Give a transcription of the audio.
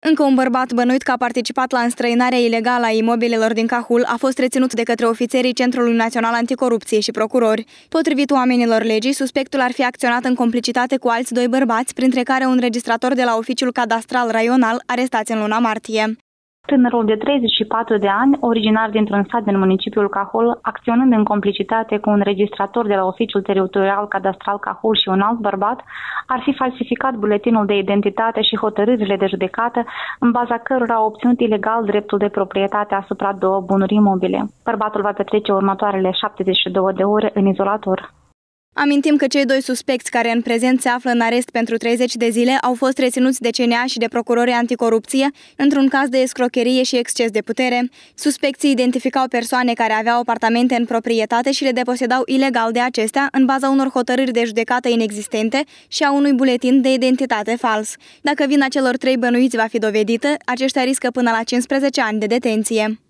Încă un bărbat bănuit că a participat la înstrăinarea ilegală a imobilelor din Cahul a fost reținut de către ofițerii Centrului Național Anticorupție și procurori. Potrivit oamenilor legii, suspectul ar fi acționat în complicitate cu alți doi bărbați, printre care un registrator de la Oficiul Cadastral Raional, arestați în luna martie. Tânărul de 34 de ani, originar dintr-un sat din municipiul Cahul, acționând în complicitate cu un registrator de la Oficiul Teritorial Cadastral Cahul și un alt bărbat, ar fi falsificat buletinul de identitate și hotărârile de judecată, în baza cărora a obținut ilegal dreptul de proprietate asupra două bunuri imobile. Bărbatul va petrece următoarele 72 de ore în izolator. Amintim că cei doi suspecți care în prezent se află în arest pentru 30 de zile au fost reținuți de CNA și de procurorii anticorupție într-un caz de escrocherie și exces de putere. Suspecții identificau persoane care aveau apartamente în proprietate și le deposedau ilegal de acestea în baza unor hotărâri de judecată inexistente și a unui buletin de identitate fals. Dacă vina celor trei bănuiți va fi dovedită, aceștia riscă până la 15 ani de detenție.